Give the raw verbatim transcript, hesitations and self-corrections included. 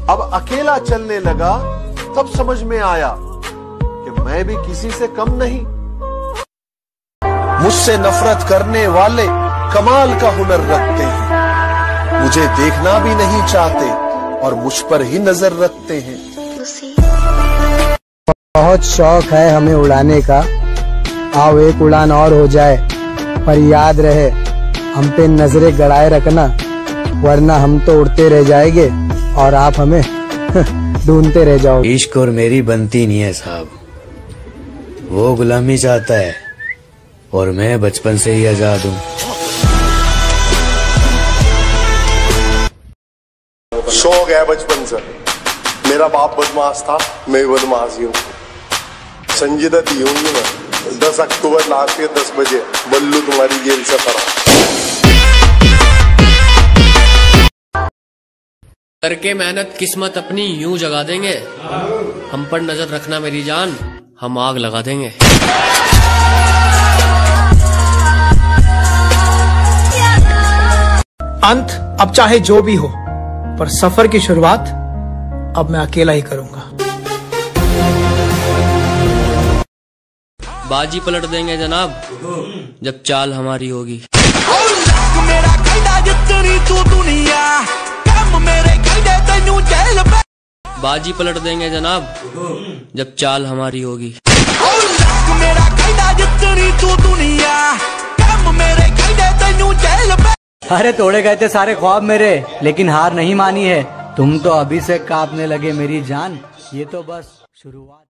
अब अकेला चलने लगा तब समझ में आया कि मैं भी किसी से कम नहीं। मुझसे नफरत करने वाले कमाल का हुनर रखते हैं, मुझे देखना भी नहीं चाहते और मुझ पर ही नजर रखते हैं। बहुत शौक है हमें उड़ाने का, आओ एक उड़ान और हो जाए, पर याद रहे हम पे नजरें गड़ाए रखना, वरना हम तो उड़ते रह जाएंगे और आप हमें ढूंढते रह जाओगे। इश्क और मेरी बनती नहीं है साहब, वो गुलामी चाहता है और मैं बचपन से ही आजाद हूँ। शौक है बचपन से, मेरा बाप बदमाश था, मैं भी बदमाश ही हूँ। संजीदा दी होंगी मैं, दस अक्टूबर लास्ट के दस बजे बल्लू तुम्हारी जेल से फरार। करके मेहनत किस्मत अपनी यूं जगा देंगे, हम पर नजर रखना मेरी जान, हम आग लगा देंगे। अंत अब चाहे जो भी हो, पर सफर की शुरुआत अब मैं अकेला ही करूंगा। बाजी पलट देंगे जनाब, जब चाल हमारी होगी। बाजी पलट देंगे जनाब, जब चाल हमारी होगी। अरे तोड़े गए थे सारे ख्वाब मेरे, लेकिन हार नहीं मानी है। तुम तो अभी से कांपने लगे मेरी जान, ये तो बस शुरुआत।